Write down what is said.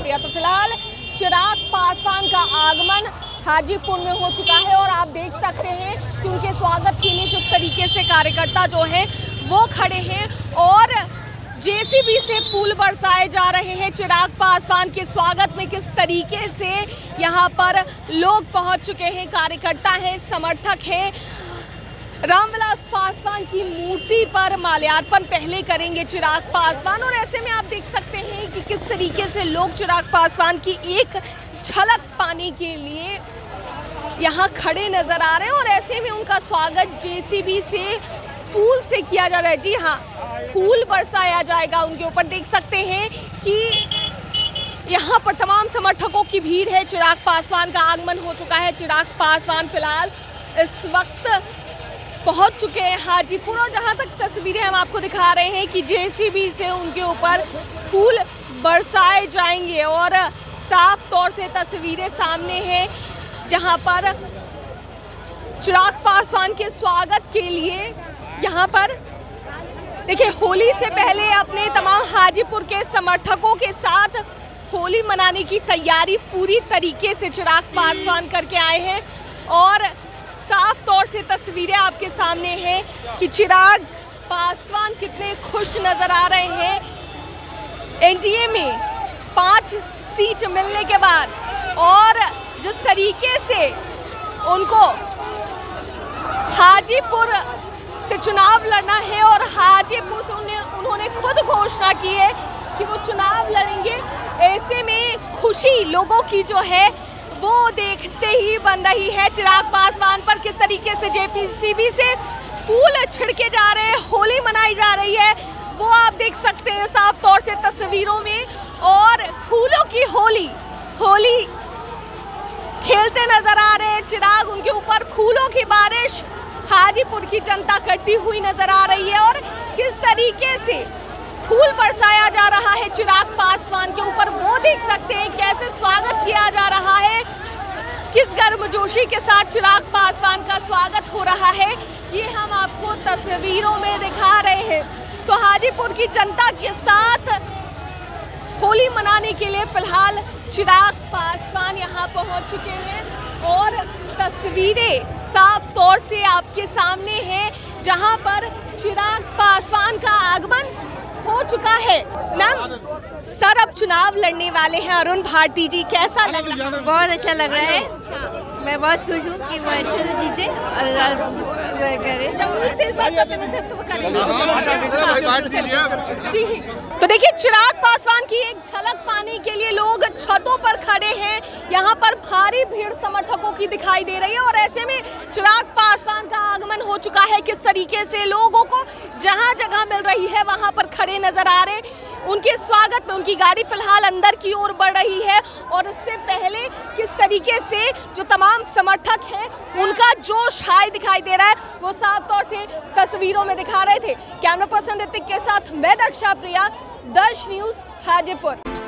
प्रिया। तो फिलहाल चिराग पासवान का आगमन हाजीपुर में हो चुका है और आप देख सकते हैं कि उनके स्वागत के लिए किस तरीके से कार्यकर्ता जो हैं वो खड़े हैं और जेसीबी से फूल बरसाए जा रहे हैं। चिराग पासवान के स्वागत में किस तरीके से यहाँ पर लोग पहुँच चुके हैं, कार्यकर्ता हैं, समर्थक हैं। रामविलास पासवान की मूर्ति पर माल्यार्पण पहले करेंगे चिराग पासवान और ऐसे में आप देख सकते हैं कि किस तरीके से लोग चिराग पासवान की एक झलक पाने के लिए यहाँ खड़े नजर आ रहे हैं और ऐसे में उनका स्वागत जेसीबी से फूल से किया जा रहा है। जी हाँ, फूल बरसाया जाएगा उनके ऊपर। देख सकते हैं कि यहाँ पर तमाम समर्थकों की भीड़ है। चिराग पासवान का आगमन हो चुका है। चिराग पासवान फिलहाल इस वक्त पहुंच चुके हैं हाजीपुर और जहां तक तस्वीरें हम आपको दिखा रहे हैं कि जेसीबी से उनके ऊपर फूल बरसाए जाएंगे और साफ तौर से तस्वीरें सामने हैं जहां पर चिराग पासवान के स्वागत के लिए यहां पर देखिए होली से पहले अपने तमाम हाजीपुर के समर्थकों के साथ होली मनाने की तैयारी पूरी तरीके से चिराग पासवान करके आए हैं और साफ तौर से तस्वीरें आपके सामने हैं कि चिराग पासवान कितने खुश नजर आ रहे हैं एनडीए में 5 सीट मिलने के बाद और जिस तरीके से उनको हाजीपुर से चुनाव लड़ना है और हाजीपुर से उन्होंने खुद घोषणा की है कि वो चुनाव लड़ेंगे। ऐसे में खुशी लोगों की जो है वो देखते ही बन रही है। चिराग पासवान पर किस तरीके से जेसीबी से फूल छिड़के जा रहे हैं, होली मनाई जा रही है, वो आप देख सकते हैं साफ तौर से तस्वीरों में। और फूलों की होली खेलते नजर आ रहे हैं चिराग, उनके ऊपर फूलों की बारिश हाजीपुर की जनता करती हुई नजर आ रही है और किस तरीके से फूल बरसाया जा रहा है चिराग पासवान के ऊपर वो देख सकते हैं। कैसे स्वागत किया जा रहा है, किस गर्मजोशी के साथ चिराग पासवान का स्वागत हो रहा है, ये हम आपको तस्वीरों में दिखा रहे हैं। तो हाजीपुर की जनता के साथ होली मनाने के लिए फिलहाल चिराग पासवान यहाँ पहुँच चुके हैं और तस्वीरें साफ तौर से आपके सामने हैं जहाँ पर चिराग पासवान का आगमन हो चुका है। मैम, सर अब चुनाव लड़ने वाले हैं अरुण भारती जी, कैसा लग रहा है? बहुत अच्छा लग रहा है। हाँ। मैं बहुत खुश हूँ कि वो अच्छे से जीते और जी। तो देखिए चिराग पासवान की एक झलक पाने के लिए लोग छतों पर खड़े हैं। यहाँ पर भारी भीड़ समर्थकों की दिखाई दे रही है और ऐसे में चिराग पासवान का आगमन हो चुका है। किस तरीके से लोगों को जहाँ जगह मिल रही है वहाँ पर खड़े नजर आ रहे। उनके स्वागत में उनकी गाड़ी फिलहाल अंदर की ओर बढ़ रही है और इससे पहले किस तरीके से जो तमाम समर्थक हैं उनका जोश हाई दिखाई दे रहा है वो साफ तौर से तस्वीरों में दिखा रहे थे। कैमरा पर्सन ऋतिक के साथ मैं दक्षा प्रिया, दर्श न्यूज़ हाजीपुर।